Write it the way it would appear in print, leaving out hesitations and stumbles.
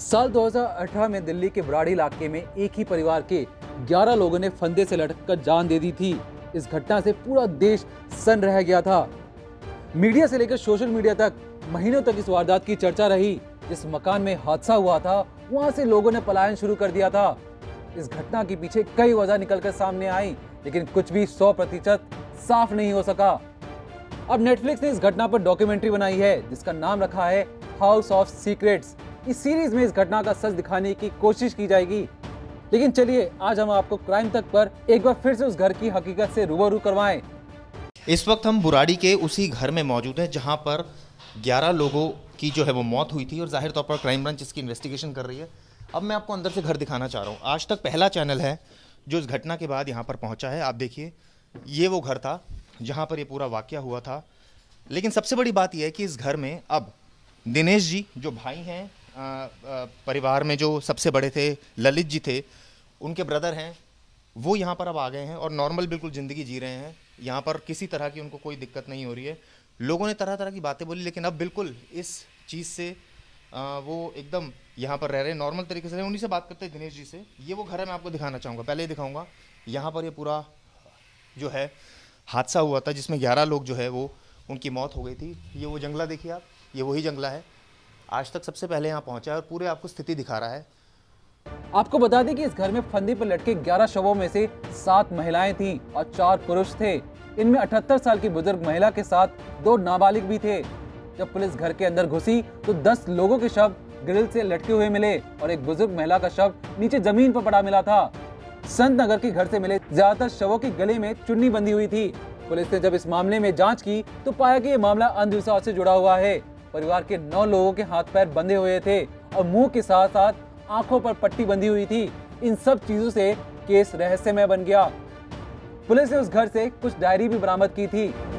साल 2018 में दिल्ली के बुराड़ी इलाके में एक ही परिवार के 11 लोगों ने फंदे से लटककर जान दे दी थी। इस घटना से पूरा देश सन्न रह गया था। मीडिया से लेकर सोशल मीडिया तक महीनों तक इस वारदात की चर्चा रही। जिस मकान में हादसा हुआ था वहां से लोगों ने पलायन शुरू कर दिया था। इस घटना के पीछे कई वजह निकलकर सामने आई, लेकिन कुछ भी 100% साफ नहीं हो सका। अब नेटफ्लिक्स ने इस घटना पर डॉक्यूमेंट्री बनाई है जिसका नाम रखा है हाउस ऑफ सीक्रेट्स। इस सीरीज में इस घटना का सच दिखाने की कोशिश की जाएगी। लेकिन चलिए आज हम आपको क्राइम तक पर एक बार फिर से उस घर की हकीकत से रूबरू करवाएं। इस वक्त हम बुराड़ी के उसी घर में मौजूद हैं जहां पर 11 लोगों की जो है वो मौत हुई थी और जाहिर तौर पर क्राइम ब्रांच इसकी इन्वेस्टिगेशन कर रही है। अब मैं आपको अंदर से घर दिखाना चाह रहा हूँ। आज तक पहला चैनल है जो इस घटना के बाद यहाँ पर पहुँचा है। आप देखिए, ये वो घर था जहाँ पर ये पूरा वाकया हुआ था। लेकिन सबसे बड़ी बात यह है कि इस घर में अब दिनेश जी जो भाई हैं, परिवार में जो सबसे बड़े थे, ललित जी थे, उनके ब्रदर हैं, वो यहाँ पर अब आ गए हैं और नॉर्मल बिल्कुल ज़िंदगी जी रहे हैं। यहाँ पर किसी तरह की उनको कोई दिक्कत नहीं हो रही है। लोगों ने तरह तरह की बातें बोली, लेकिन अब बिल्कुल इस चीज़ से वो एकदम यहाँ पर रह रहे हैं, नॉर्मल तरीके से। उन्हीं से बात करते हैं, दिनेश जी से। ये वो घर है, मैं आपको दिखाना चाहूँगा। पहले ही दिखाऊँगा, यहाँ पर ये पूरा जो है हादसा हुआ था जिसमें 11 लोग जो है वो उनकी मौत हो गई थी। ये वो जंगला देखिए आप, ये वही जंगला है। आज तक सबसे पहले यहाँ पहुँचा है और पूरे आपको स्थिति दिखा रहा है। आपको बता दें कि इस घर में फंदे पर लटके 11 शवों में से 7 महिलाएं थीं और 4 पुरुष थे। इनमें 78 साल की बुजुर्ग महिला के साथ 2 नाबालिग भी थे। जब पुलिस घर के अंदर घुसी तो 10 लोगों के शव ग्रिल से लटके हुए मिले और एक बुजुर्ग महिला का शव नीचे जमीन पर पड़ा मिला था। संत नगर के घर से मिले ज्यादातर शवों के गले में चुन्नी बंधी हुई थी। पुलिस ने जब इस मामले में जांच की तो पाया कि यह मामला अंधविश्वास से जुड़ा हुआ है। परिवार के 9 लोगों के हाथ पैर बंधे हुए थे और मुंह के साथ साथ आंखों पर पट्टी बंधी हुई थी। इन सब चीजों से केस रहस्यमय बन गया। पुलिस ने उस घर से कुछ डायरी भी बरामद की थी